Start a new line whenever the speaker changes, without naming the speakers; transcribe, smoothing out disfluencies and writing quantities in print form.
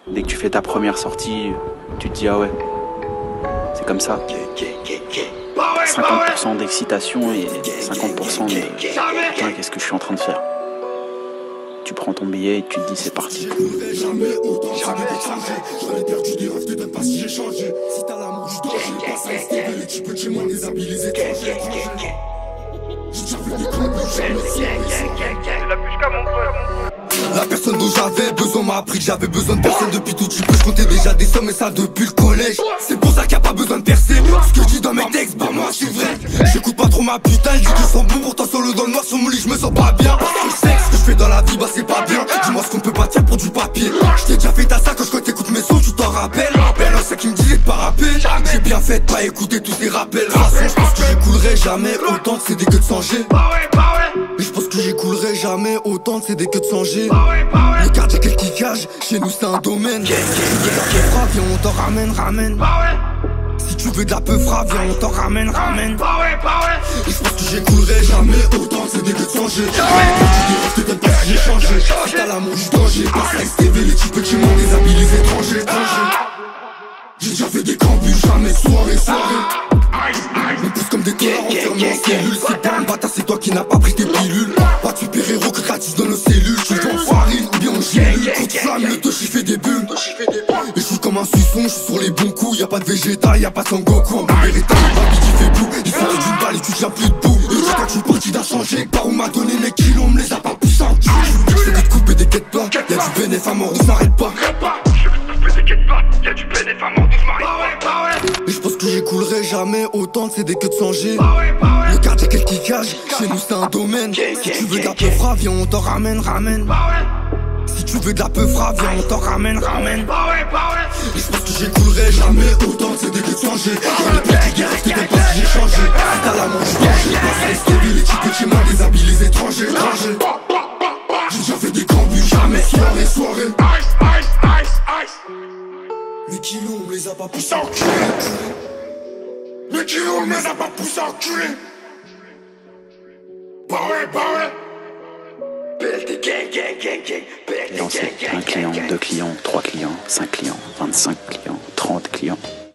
Dès que tu fais ta première sortie, tu te dis ah ouais, c'est comme ça. 50% d'excitation et 50% de putain, qu'est-ce que je suis en train de faire. Tu prends ton billet et tu te dis c'est parti.
Jamais autant, jamais changé. J'en ai perdu des rêves, te donne pas si j'ai changé. Si t'as l'amour du danger, passe à STV, les types de chez moi, des habits, les étrangers. J'ai déjà vu des clubs,
C'est la puce comme mon pote.
La personne dont j'avais besoin m'a appris que j'avais besoin de personne depuis tout petit peu. Je comptais déjà des sommes et ça depuis le collège. C'est pour ça qu'il n'y a pas besoin de percer. Ce que je dis dans mes textes, bah moi c'est vrai. J'écoute pas trop ma putain, elle dit que je sens bon. Pourtant solo dans le noir sur mon lit, je me sens pas bien. Parce que je sais que ce que je fais dans la vie, bah c'est pas bien. Dis-moi ce qu'on peut pas dire pour du papier. Je t'ai déjà fait ta sac quand t'écoutes mes sons, tu t'en rappelles. Non, c'est qui me disait de pas rapper. J'ai bien fait de pas écouter tous ces rappels. De toute façon, je pense que j'écoulerai jamais autant de CD que de 100G. Et je pense que j'écoulerai jamais autant de CD que de 100G. Le cardiaque et le kickage, chez nous c'est un domaine. Si tu veux de la peu fra, viens on t'en ramène. Si tu veux de la peu fra, viens on t'en ramène. Et je pense que j'écoulerai jamais autant de CD que de 100G. Je te donne pas si j'ai changé. Si t'as l'amour du danger, passe à STV, les types de chez moi, des habits, les étrangers. J'ai déjà fait des cambus, jamais soirée. On pousse comme des tolards enfermés en cellule. C'est pas un bâtard, c'est toi qui n'as pas pris tes pilules. Pas de super-héros créatifs dans nos cellules. Je suis en farine ou bien en gélule. Coup de flamme, le touch il fait des bulles. Et je suis comme un suisson, je suis sur les bons coups. Y'a pas de Vegeta, y'a pas de Sangoku. En bon Beretta, le babi qui fait boue. Il faut d'une balle et tu tiens plus debout. Et je quand je suis parti d'un changer. Par où m'a donné mes kilos, on me les a pas poussés en cul. Je fais des coupes et des quêtes plats. Y'a du bénéf à mort, on s'arrête pas.
Y'a du bénéf à mort,
Et je pense que j'écoulerai jamais autant de CD que de 100G. Le cardiaque et le kickage, chez nous c'est un domaine. Si tu veux de la peu fra, viens on t'en ramène. Si tu veux de la peu fra, viens on t'en ramène. Et je pense que j'écoulerai jamais autant de CD que de 100G. J'en ai perdu des rêves, te donne pas si j'ai changé. Si t'as l'amour du danger, passe à STV, les types de chez moi, des habits, les étrangers. J'ai déjà fait des cambus, jamais soirée. Les kilos, on me les a pas poussés en culé. Les kilos, on me les a pas poussés en culé. Bah ouais.
BLT gang.
Lancez un client, 2 clients, 3 clients, 5 clients, 25 clients, 30 clients.